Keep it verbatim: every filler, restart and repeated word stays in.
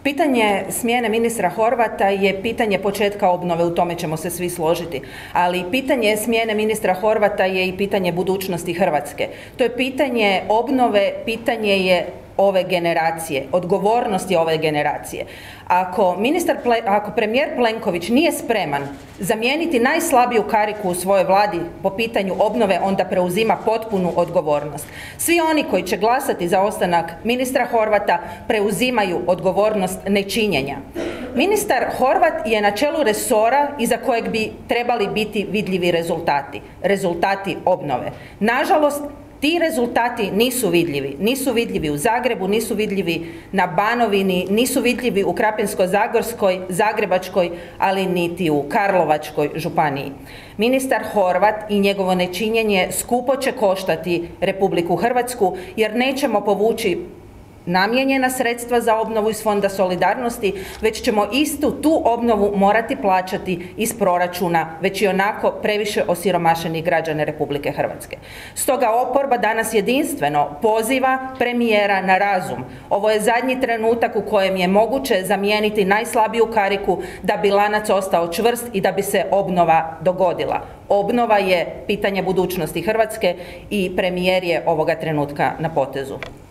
Pitanje smjene ministra Horvata je pitanje početka obnove, u tome ćemo se svi složiti, ali pitanje smjene ministra Horvata je i pitanje budućnosti Hrvatske. To je pitanje obnove, pitanje je ove generacije, odgovornosti ove generacije. Ako, ministar, ako premijer Plenković nije spreman zamijeniti najslabiju kariku u svojoj vladi po pitanju obnove, onda preuzima potpunu odgovornost. Svi oni koji će glasati za ostanak ministra Horvata preuzimaju odgovornost nečinjenja. Ministar Horvat je na čelu resora iza kojeg bi trebali biti vidljivi rezultati, rezultati obnove. Nažalost, ti rezultati nisu vidljivi. Nisu vidljivi u Zagrebu, nisu vidljivi na Banovini, nisu vidljivi u Krapinsko-zagorskoj, Zagrebačkoj, ali niti u Karlovačkoj županiji. Ministar Horvat i njegovo nečinjenje skupo će koštati Republiku Hrvatsku, jer nećemo povući namijenjena sredstva za obnovu iz Fonda solidarnosti, već ćemo istu tu obnovu morati plaćati iz proračuna već i onako previše osiromašenih građana Republike Hrvatske. Stoga oporba danas jedinstveno poziva premijera na razum. Ovo je zadnji trenutak u kojem je moguće zamijeniti najslabiju kariku da bi lanac ostao čvrst i da bi se obnova dogodila. Obnova je pitanje budućnosti Hrvatske i premijer je ovoga trenutka na potezu.